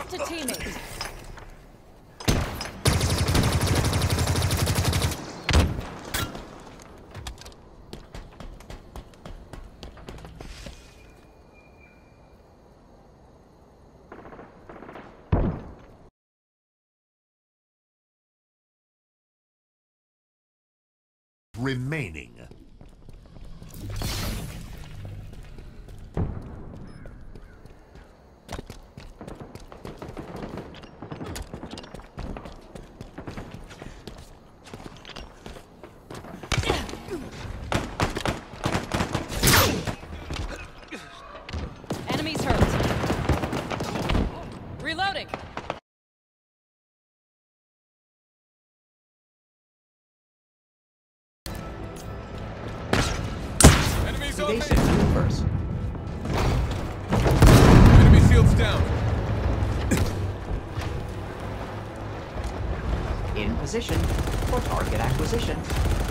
Marked a teammate. Remaining. Enemies hurt. Reloading. Enemies on me! Evasive maneuvers. Enemy shields down! In position for target acquisition.